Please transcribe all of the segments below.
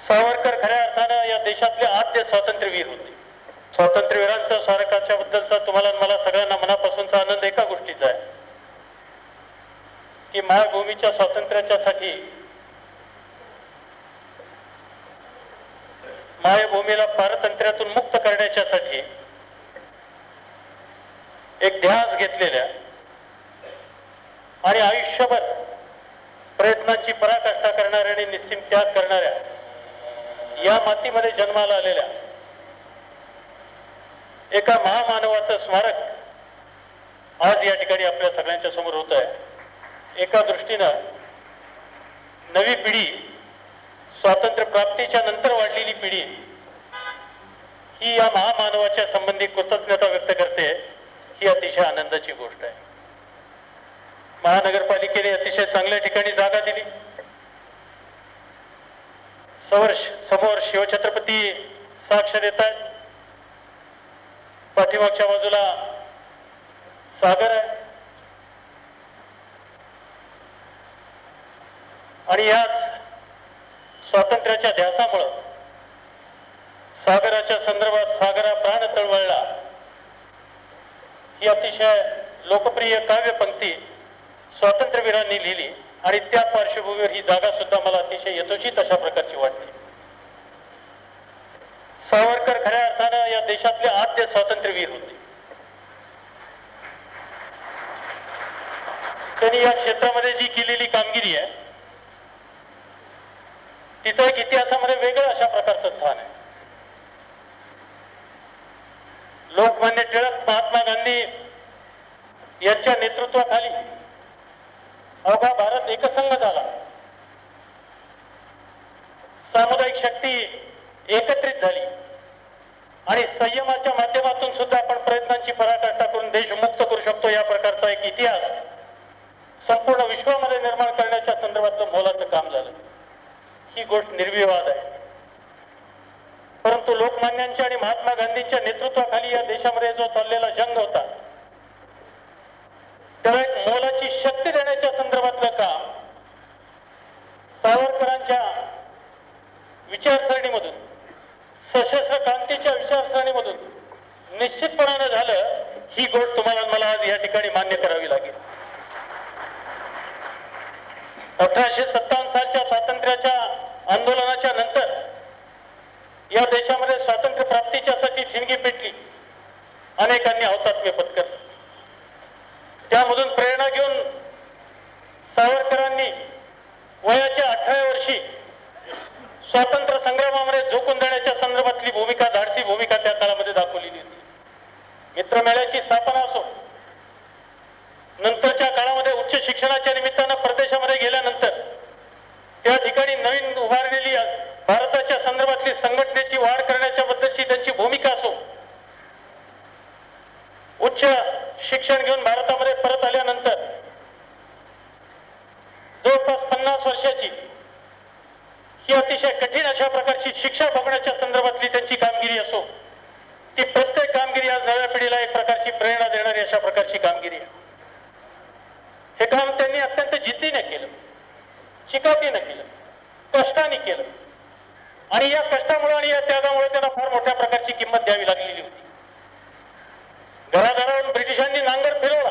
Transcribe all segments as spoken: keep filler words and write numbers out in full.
सावरकर खऱ्या अर्थानं या देशातले आद्य स्वातंत्र्यवीर होते. स्वातंत्र्यवीरांचा स्मारकाच्या बद्दलचा तुम्हाला मला सगळ्यांना मनापासूनचा आनंद एका गोष्टीचा आहे की मायभूमीच्या स्वातंत्र्याच्यासाठी मायभूमीला पारतंत्र्यातून मुक्त करण्याच्यासाठी एक ध्यास घेतलेल्या आणि आयुष्यभर प्रयत्नांची पराकाष्ठा करणाऱ्या आणि निस्सीम त्याग करणाऱ्या या मातीमध्ये जन्माला आलेल्या एका महामानवाचं स्मारक आज या ठिकाणी आपल्या सगळ्यांच्या समोर होत आहे. एका दृष्टीनं नवी पिढी, स्वातंत्र्य प्राप्तीच्या नंतर वाढलेली पिढी ही या महामानवाच्या संबंधी कृतज्ञता व्यक्त करते, ही अतिशय आनंदाची गोष्ट आहे. महानगरपालिकेने अतिशय चांगल्या ठिकाणी जागा दिली. समोर समोर शिवछत्रपती साक्ष देतात, पाठीमागच्या बाजूला सागर आहे आणि याच स्वातंत्र्याच्या ध्यासामुळं सागराच्या संदर्भात सागरा प्राण तळवळला ही अतिशय लोकप्रिय काव्यपंक्ती स्वातंत्र्यवीरांनी लिहिली आणि त्या पार्श्वभूमीवर ही जागा सुद्धा मला अतिशय यथोचित अशा प्रकारची वाटते. सावरकर खऱ्या अर्थानं या देशातले आद्य स्वातंत्र्यवीर होते. त्यांनी या क्षेत्रामध्ये जी केलेली कामगिरी आहे तिचं एक इतिहासामध्ये वेगळं अशा प्रकारचं स्थान आहे. लोकमान्य टिळक, महात्मा गांधी यांच्या नेतृत्वाखाली अवघा भारत एकसंघ झाला. सामुदायिक शक्ती एकत्रित झाली आणि संयमाच्या माध्यमातून सुद्धा आपण प्रयत्नांची पराकाष्ठा करून देश मुक्त करू शकतो या प्रकारचा एक इतिहास संपूर्ण विश्वामध्ये निर्माण करण्याच्या संदर्भातलं मोलाचं काम झालं. ही गोष्ट निर्विवाद आहे. परंतु लोकमान्यांच्या आणि महात्मा गांधींच्या नेतृत्वाखाली या देशामध्ये जो चाललेला जंग होता त्याला एक मोलाची शक्ती देण्याच्या संदर्भातलं काम सावरकरांच्या विचारसरणीमधून, सशस्त्र क्रांतीच्या विचारसरणीमधून निश्चितपणानं झालं. ही गोष्ट तुम्हाला मला आज या ठिकाणी मान्य करावी लागेल. अठराशे सत्तावन्न सालच्या स्वातंत्र्याच्या आंदोलनाच्या नंतर या देशामध्ये स्वातंत्र्य प्राप्तीच्यासाठी ठिणगी पेटली. अनेकांनी हौतात्म्य पत्करलं. त्यामधून प्रेरणा घेऊन सावरकरांनी वयाच्या अठराव्या वर्षी स्वातंत्र्य संग्रामामध्ये झोकून देण्याच्या संदर्भातली भूमिका, धाडसी भूमिका त्या काळामध्ये दाखवलेली होती. मित्रमेळ्याची स्थापना असो, नंतरच्या काळामध्ये उच्च शिक्षणाच्या निमित्तानं परदेशामध्ये गेल्यानंतर त्या ठिकाणी नवीन उभारलेली भारताच्या संदर्भातली संघटनेची वाढ करण्याच्या बद्दलची त्यांची भूमिका असो, उच्च शिक्षण घेऊन भारतामध्ये परत आल्यानंतर जवळपास पन्नास वर्षाची ही अतिशय कठीण अशा प्रकारची शिक्षा भोगण्याच्या संदर्भातली त्यांची कामगिरी असो, ती प्रत्येक कामगिरी आज नव्या पिढीला एक प्रकारची प्रेरणा देणारी अशा प्रकारची कामगिरी आहे. हे काम त्यांनी अत्यंत जिद्दीने केलं, चिकाटीने केलं, कष्टाने केलं आणि या कष्टामुळे आणि या त्यागामुळे त्यांना फार मोठ्या प्रकारची किंमत द्यावी लागलेली होती. घराघरावरून ब्रिटिशांनी नांगर फिरवला.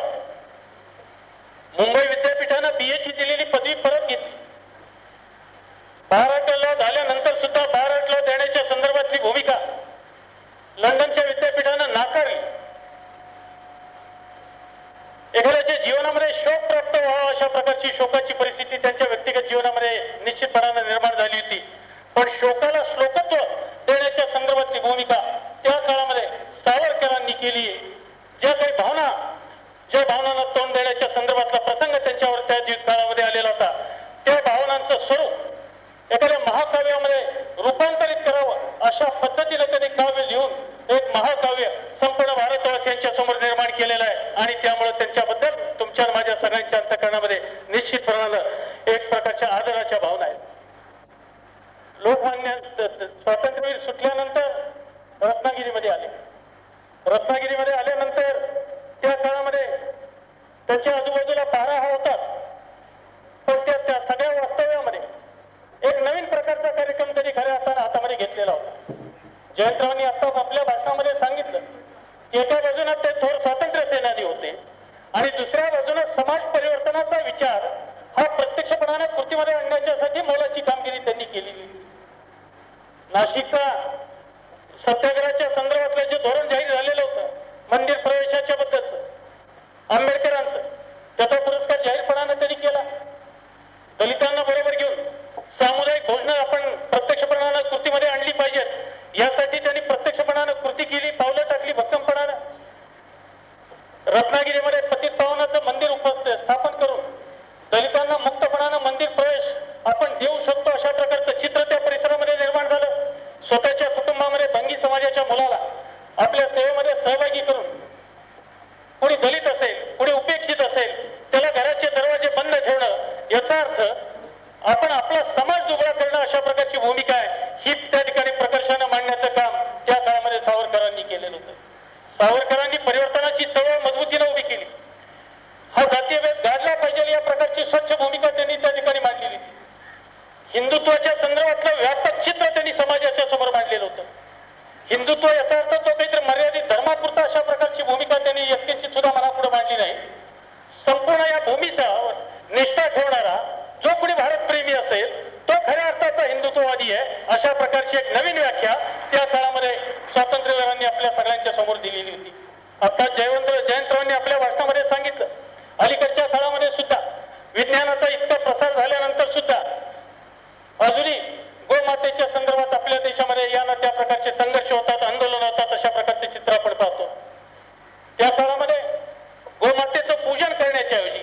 मुंबई विद्यापीठानं बीएची दिलेली पदवी परत घेतली. भारत लॉ झाल्यानंतर सुद्धा भारत लॉ देण्याच्या संदर्भातली भूमिका लंडनच्या विद्यापीठानं नाकारली. एखाद्याच्या जीवनामध्ये शोक प्राप्त व्हावा अशा प्रकारची शोकाची परिस्थिती त्यांच्या व्यक्तिगत जीवनामध्ये निश्चितपणानं निर्माण झाली होती. पण शोकाला श्लोकत्व देण्याच्या संदर्भातली भूमिका त्या काळामध्ये सावरकरांनी केली. ज्या काही भावना, ज्या भावनांना तोंड देण्याच्या संदर्भातला प्रसंग त्यांच्यावर त्या काळामध्ये आलेला होता, त्या भावनांचं स्वरूप एखाद्या महाकाव्यामध्ये रूपांतरित करावं अशा पद्धतीने त्यांनी काव्य लिहून एक महाकाव्य संपूर्ण भारतवासियांच्या समोर निर्माण केलेलं आहे आणि त्यामुळे त्यांच्याबद्दल तुमच्या माझ्या सगळ्यांच्या अंतःकरणामध्ये निश्चितपणानं एक प्रकारच्या आदराच्या भावना आहेत. लोकमान्य स्वातंत्र्यवीर सुटल्यानंतर रत्नागिरीमध्ये आले. रत्नागिरीमध्ये आल्यानंतर त्या काळामध्ये त्यांच्या आजूबाजूला पहारा हा होताच, पण त्या त्या सगळ्या वास्तव्यामध्ये एक नवीन प्रकारचा कार्यक्रम त्यांनी खऱ्या घेतलेला होता. जयंतरावांनी आता आपल्या भाषणामध्ये सांगितलं की एका बाजूला ते थोर स्वातंत्र्य सेनानी होते आणि दुसऱ्या बाजूला समाज परिवर्तनाचा विचार हा प्रत्यक्षपणाने कृतीमध्ये आणण्याच्यासाठी मोलाची कामगिरी त्यांनी केलेली. नाशिकचा सत्याग्रहाच्या संदर्भातलं जे धोरण जाहीर झालेलं होतं मंदिर प्रवेशाच्या बद्दलचं आंबेडकरांचं, त्याचा पुरस्कार जाहीरपणाने त्यांनी केला. दलितांना बरोबर घेऊन सामुदायिक घोषणा आपण प्रत्यक्षपणाने कृतीमध्ये आणली पाहिजेत यासाठी त्यांनी प्रत्यक्षपणाने कृती केली, पावलं टाकली भक्कमपणाने. रत्नागिरीमध्ये पतित पावनाचं मंदिर उपस्थित स्थापन करून दलितांना मुक्तपणाने मंदिर प्रवेश आपण देऊ शकतो अशा प्रकारचं चित्र त्या परिसरामध्ये निर्माण झालं. स्वतःच्या कुटुंबामध्ये भंगी समाजाच्या मुलाला आपल्या सेवेमध्ये सहभागी करून कोणी दलित असेल, कोणी उपेक्षित असेल, त्याला घराचे दरवाजे बंद ठेवणं याचा अर्थ आपण आपला समाज दुबळा करणं अशा प्रकारची भूमिका आहे ही त्या ठिकाणी प्रकर्षाने मांडण्याचं काम त्या काळामध्ये सावरकरांनी केलेलं होतं. सावरकरांनी परिवर्तनाची चळवळ मजबूतीने उभी केली. हा जातीय भेद गाडला पाहिजे या प्रकारची स्वच्छ भूमिका त्यांनी त्या ठिकाणी मांडलेली. हिंदुत्वाच्या संदर्भातलं व्यापक चित्र त्यांनी समाजाच्या समोर मांडलेलं होतं. हिंदुत्व याचा अर्थ तो काहीतरी मर्यादित धर्मापुरता अशा प्रकारची भूमिका त्यांनी व्यक्तींची सुद्धा मनापुढे मांडली नाही. संपूर्ण या भूमीचा निष्ठा ठेवणारा जो कोणी भारतप्रेमी असेल तो खऱ्या अर्थाचा हिंदुत्ववादी आहे अशा प्रकारची एक नवीन व्याख्या त्या काळामध्ये स्वातंत्र्यवीरांनी आपल्या सगळ्यांच्या समोर दिलेली होती. आता जयवंत जयंतरावांनी आपल्या भाषणामध्ये सांगितलं अलीकडच्या काळामध्ये सुद्धा विज्ञानाचा इतका प्रसार झाल्यानंतर सुद्धा अजूनही गोमातेच्या संदर्भात आपल्या देशामध्ये या ना त्या प्रकारचे संघर्ष होतात, आंदोलन होतात, अशा प्रकारचे चित्र आपण पाहतो. त्या काळामध्ये गोमातेचं पूजन करण्याच्या ऐवजी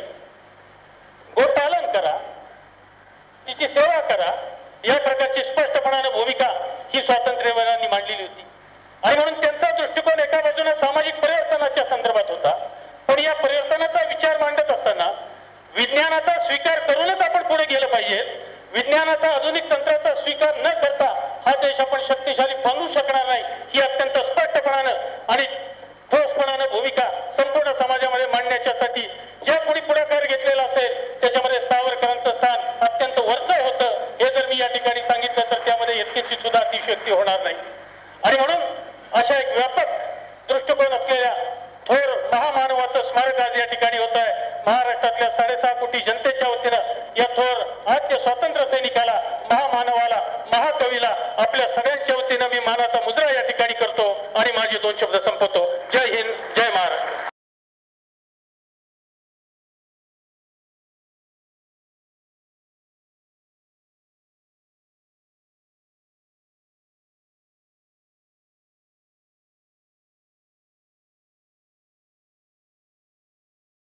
गोपालन करा, तिची सेवा करा या प्रकारची स्पष्टपणाने भूमिका ही स्वातंत्र्यवीरांनी मांडलेली होती. आणि म्हणून त्यांचा दृष्टिकोन एका बाजूने सामाजिक परिवर्तनाच्या संदर्भात होता, पण या परिवर्तनाचा विचार मांडत असताना विज्ञानाचा स्वीकार करूनच आपण पुढे गेलं पाहिजे. विज्ञानाचा आधुनिक तंत्राचा स्वीकार न करता हा देश आपण शक्तिशाली बनवू शकणार नाही ही अत्यंत स्पष्टपणानं आणि ठोसपणानं भूमिका संपूर्ण समाजामध्ये मांडण्याच्यासाठी ज्या कोणी पुढाकार घेतलेला असेल त्याच्यामध्ये सावरकरांचं स्थान अत्यंत वरचं होतं. हे जर मी या ठिकाणी सांगितलं तर त्यामध्ये इतकीची सुद्धा अतिशयोक्ती होणार नाही. आणि म्हणून अशा एक व्यापक दृष्टिकोन असलेल्या थोर महामानवाचं स्मारक आज या ठिकाणी होत आहे. महाराष्ट्रातल्या साडेसहा कोटी जनतेच्या वतीनं या थोर आद्य स्वातंत्र्य सैनिकाला, महामानवाला, महाकवीला आपल्या सगळ्यांच्या